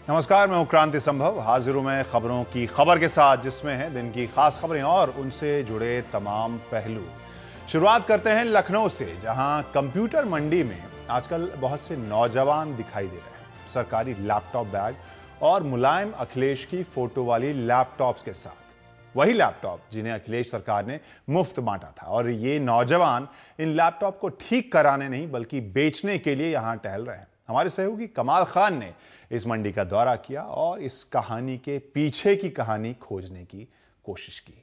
नमस्कार, मैं हूं क्रांति संभव। हाजिर हूं मैं खबरों की खबर के साथ, जिसमें है दिन की खास खबरें और उनसे जुड़े तमाम पहलू। शुरुआत करते हैं लखनऊ से, जहां कंप्यूटर मंडी में आजकल बहुत से नौजवान दिखाई दे रहे हैं, सरकारी लैपटॉप बैग और मुलायम अखिलेश की फोटो वाली लैपटॉप्स के साथ। वही लैपटॉप जिन्हें अखिलेश सरकार ने मुफ्त बांटा था, और ये नौजवान इन लैपटॉप को ठीक कराने नहीं बल्कि बेचने के लिए यहां टहल रहे हैं। हमारे सहयोगी कमाल खान ने इस मंडी का दौरा किया और इस कहानी के पीछे की कहानी खोजने की कोशिश की।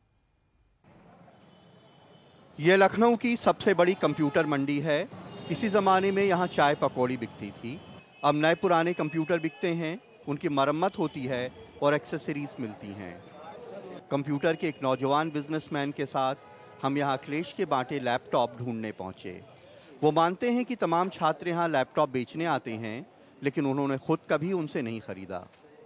यह लखनऊ की सबसे बड़ी कंप्यूटर मंडी है। किसी जमाने में यहाँ चाय पकौड़ी बिकती थी। अब नए पुराने कंप्यूटर बिकते हैं, उनकी मरम्मत होती है और एक्सेसरीज मिलती हैं। कंप्यूटर के एक नौजवान बिजनेसमैन के साथ हम यहाँ अखिलेश के बांटे लैपटॉप ढूंढने पहुंचे। वो मानते हैं कि तमाम छात्र यहाँ लैपटॉप बेचने आते हैं, लेकिन उन्होंने खुद कभी उनसे नहीं खरीदा।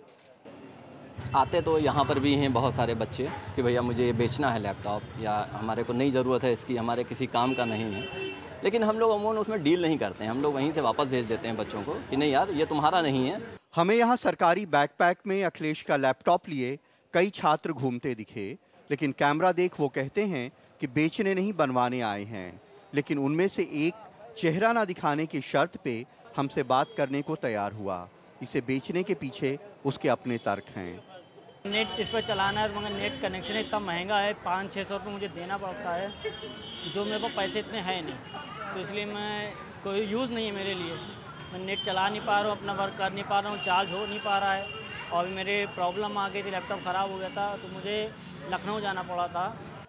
आते तो यहाँ पर भी हैं बहुत सारे बच्चे कि भैया मुझे ये बेचना है लैपटॉप, या हमारे को नई ज़रूरत है इसकी, हमारे किसी काम का नहीं है। लेकिन हम लोग अमूमन उसमें डील नहीं करते हैं, हम लोग वहीं से वापस भेज देते हैं बच्चों को कि नहीं यार ये तुम्हारा नहीं है। हमें यहाँ सरकारी बैकपैक में अखिलेश का लैपटॉप लिए कई छात्र घूमते दिखे, लेकिन कैमरा देख वो कहते हैं कि बेचने नहीं बनवाने आए हैं। लेकिन उनमें से एक चेहरा ना दिखाने की शर्त पे हमसे बात करने को तैयार हुआ। इसे बेचने के पीछे उसके अपने तर्क हैं। नेट इस पर चलाना है, मगर नेट कनेक्शन इतना महंगा है, 500-600 रुपये मुझे देना पड़ता है, जो मेरे पास पैसे इतने हैं नहीं, तो इसलिए मैं कोई यूज़ नहीं है मेरे लिए। मैं नेट चला नहीं पा रहा हूँ, अपना वर्क कर नहीं पा रहा हूँ, चार्ज हो नहीं पा रहा है, और अभी मेरे प्रॉब्लम आ गई थी, लैपटॉप ख़राब हो गया था, तो मुझे लखनऊ जाना पड़ा था।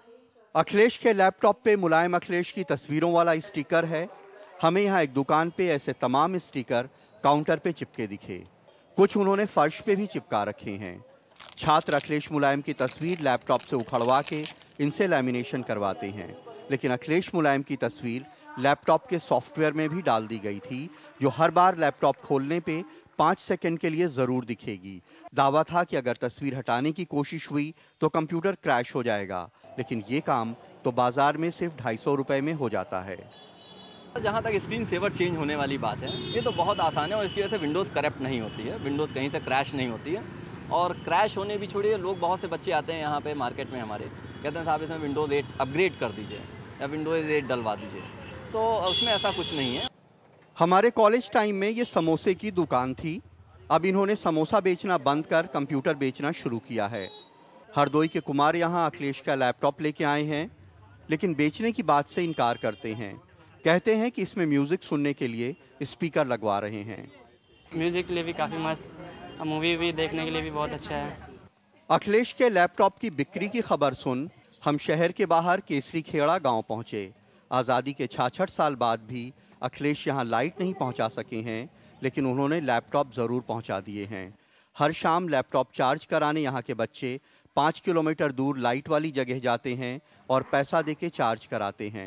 अखिलेश के लैपटॉप पे मुलायम अखिलेश की तस्वीरों वाला स्टिकर है। हमें यहाँ एक दुकान पे ऐसे तमाम स्टिकर काउंटर पे चिपके दिखे। कुछ उन्होंने फर्श पे भी चिपका रखे हैं। छात्र अखिलेश मुलायम की तस्वीर लैपटॉप से उखड़वा के इनसे लैमिनेशन करवाते हैं, लेकिन अखिलेश मुलायम की तस्वीर लैपटॉप के सॉफ्टवेयर में भी डाल दी गई थी, जो हर बार लैपटॉप खोलने पे 5 सेकंड के लिए जरूर दिखेगी। दावा था कि अगर तस्वीर हटाने की कोशिश हुई तो कंप्यूटर क्रैश हो जाएगा, लेकिन ये काम तो बाजार में सिर्फ 250 रुपए में हो जाता है। जहाँ तक स्क्रीन सेवर चेंज होने वाली बात है, ये तो बहुत आसान है और इसकी वजह से विंडोज़ करप्ट नहीं होती है, विंडोज़ कहीं से क्रैश नहीं होती है। और क्रैश होने भी छोड़िए, लोग बहुत से बच्चे आते हैं यहाँ पे मार्केट में हमारे, कहते हैं साहब इसमें विंडोज़ 8 अपग्रेड कर दीजिए या विंडोज़ 8 डलवा दीजिए, तो उसमें ऐसा कुछ नहीं है। हमारे कॉलेज टाइम में ये समोसे की दुकान थी। अब इन्होंने समोसा बेचना बंद कर कंप्यूटर बेचना शुरू किया है। हरदोई के कुमार यहाँ अखिलेश का लैपटॉप लेके आए हैं, लेकिन बेचने की बात से इनकार करते हैं। कहते हैं कि इसमें म्यूजिक सुनने के लिए स्पीकर लगवा रहे हैं। म्यूजिक के लिए भी काफ़ी मस्त, मूवी भी देखने के लिए भी बहुत अच्छा है। अखिलेश के लैपटॉप की बिक्री की खबर सुन हम शहर के बाहर केसरी खेड़ा गांव पहुंचे। आज़ादी के 66 साल बाद भी अखिलेश यहां लाइट नहीं पहुंचा सके हैं, लेकिन उन्होंने लैपटॉप ज़रूर पहुंचा दिए हैं। हर शाम लैपटॉप चार्ज कराने यहाँ के बच्चे 5 किलोमीटर दूर लाइट वाली जगह जाते हैं और पैसा देके चार्ज कराते हैं।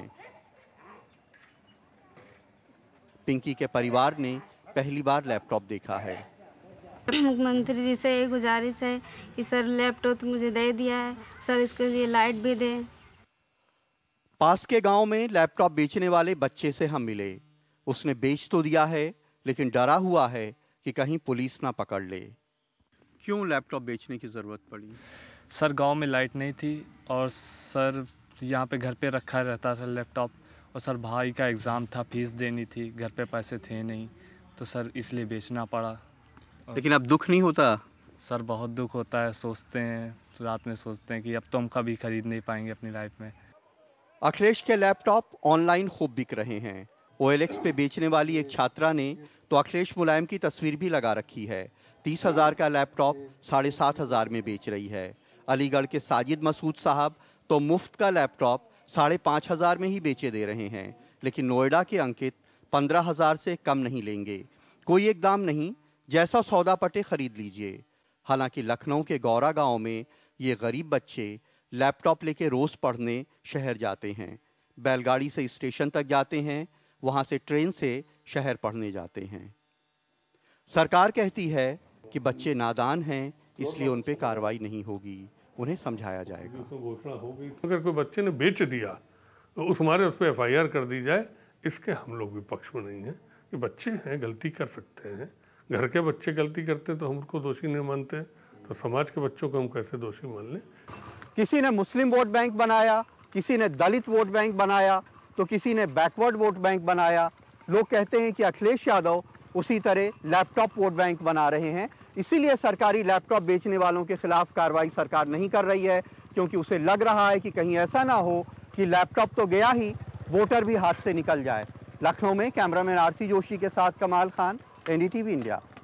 पिंकी के परिवार ने पहली बार लैपटॉप देखा है। मुख्यमंत्री जी से यही गुजारिश है कि सर लैपटॉप मुझे दे दिया है, सर इसके लिए लाइट भी दें। पास के गांव में लैपटॉप बेचने वाले बच्चे से हम मिले। उसने बेच तो दिया है, लेकिन डरा हुआ है कि कहीं पुलिस ना पकड़ ले। क्यों लैपटॉप बेचने की जरूरत पड़ी? सर गांव में लाइट नहीं थी और सर यहाँ पे घर पे रखा रहता था लैपटॉप, और सर भाई का एग्ज़ाम था, फीस देनी थी, घर पे पैसे थे नहीं, तो सर इसलिए बेचना पड़ा। लेकिन अब दुख नहीं होता? सर बहुत दुख होता है, सोचते हैं रात में, सोचते हैं कि अब तो हम कभी खरीद नहीं पाएंगे अपनी लाइफ में। अखिलेश के लैपटॉप ऑनलाइन खूब बिक रहे हैं। OLX पे बेचने वाली एक छात्रा ने तो अखिलेश मुलायम की तस्वीर भी लगा रखी है। 30,000 का लैपटॉप 7,500 में बेच रही है। अलीगढ़ के साजिद मसूद साहब तो मुफ्त का लैपटॉप 5,500 में ही बेचे दे रहे हैं, लेकिन नोएडा के अंकित 15,000 से कम नहीं लेंगे। कोई एक दाम नहीं, जैसा सौदा पटे खरीद लीजिए। हालांकि लखनऊ के गौरा गांव में ये गरीब बच्चे लैपटॉप लेके रोज पढ़ने शहर जाते हैं। बैलगाड़ी से स्टेशन तक जाते हैं, वहां से ट्रेन से शहर पढ़ने जाते हैं। सरकार कहती है कि बच्चे नादान हैं, इसलिए उन पे कार्रवाई नहीं होगी, उन्हें समझाया जाएगा। घोषणा होगी, अगर कोई बच्चे ने बेच दिया तो उस हमारे उस पर FIR कर दी जाए। इसके हम लोग भी पक्ष में नहीं है कि बच्चे हैं, गलती कर सकते हैं, घर के बच्चे गलती करते तो हम उनको दोषी नहीं मानते, तो समाज के बच्चों को हम कैसे दोषी मान लें। किसी ने मुस्लिम वोट बैंक बनाया, किसी ने दलित वोट बैंक बनाया, तो किसी ने बैकवर्ड वोट बैंक बनाया। लोग कहते हैं कि अखिलेश यादव उसी तरह लैपटॉप वोट बैंक बना रहे हैं। इसीलिए सरकारी लैपटॉप बेचने वालों के खिलाफ कार्रवाई सरकार नहीं कर रही है, क्योंकि उसे लग रहा है कि कहीं ऐसा ना हो कि लैपटॉप तो गया ही, वोटर भी हाथ से निकल जाए। लखनऊ में कैमरामैन आरसी जोशी के साथ कमाल खान, एनडीटीवी इंडिया।